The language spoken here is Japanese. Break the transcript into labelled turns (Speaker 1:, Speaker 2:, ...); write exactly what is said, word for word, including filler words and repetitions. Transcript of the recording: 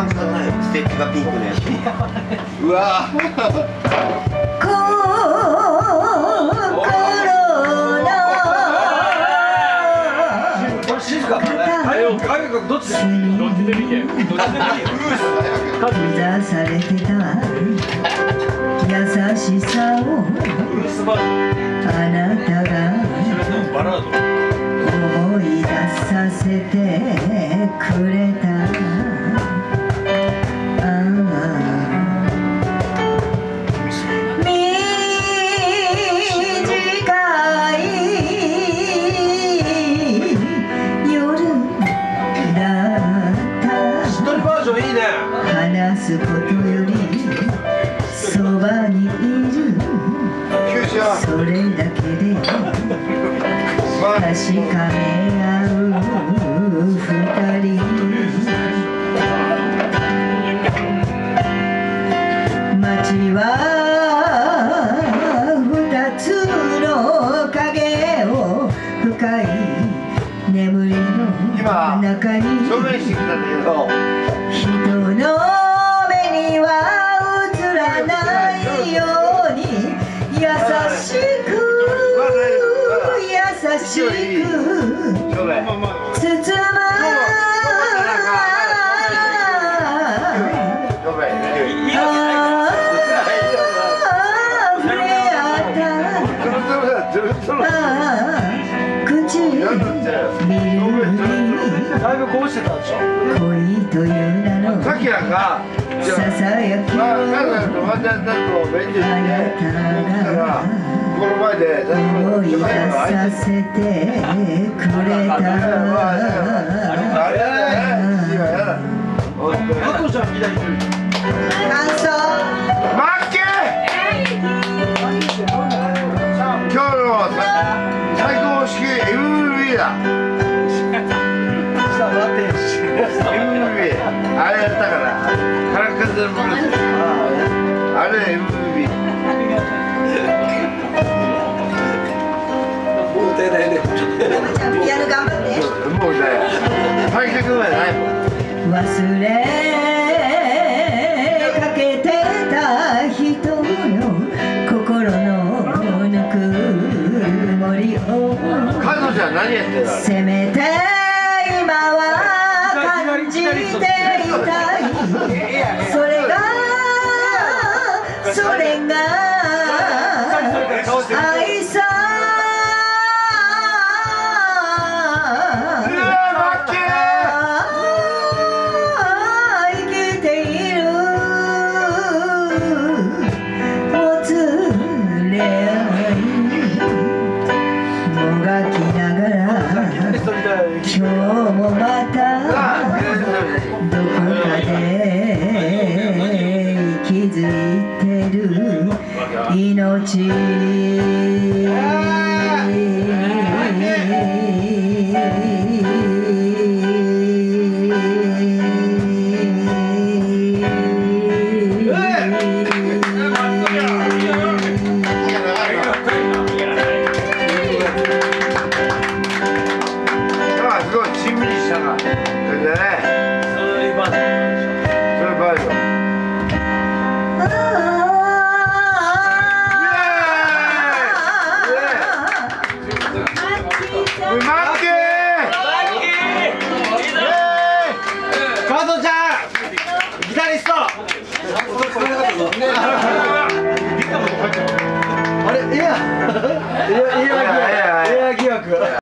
Speaker 1: パンツがないステッチがピンクのやつ。うわ
Speaker 2: 静かだね。どっちでどっちでもいいね。どっちでもいいよ。
Speaker 3: 刻されてた優しさをあなたが思い出させてくれた。話すことよりそばにいるそれだけで確かめ合う二人。街は二つの影を深い眠りの中に人の目には映らないように優しく優しく包む
Speaker 2: だいぶこうしてたでしょ。
Speaker 3: 恋という名のささやきをあなたが思い出させてくれた。
Speaker 2: あとじゃん左手。
Speaker 3: 感想
Speaker 4: マッケー今日の最高式 エムブイ だ。エムブイ あれやったからカラッカズのブルースあれ エムブイ
Speaker 1: もう歌えないね。
Speaker 3: ピアノ頑張って。
Speaker 4: もうね大曲までないもん。
Speaker 3: 忘れかけてた人の心のぬくもりを
Speaker 4: 彼女は何やってるの。
Speaker 3: せめて今は感じていたい。それがそれが愛さ生きているもつれ合いもがきながら今日もまたどこかで気づいてる命。
Speaker 2: 加藤ちゃん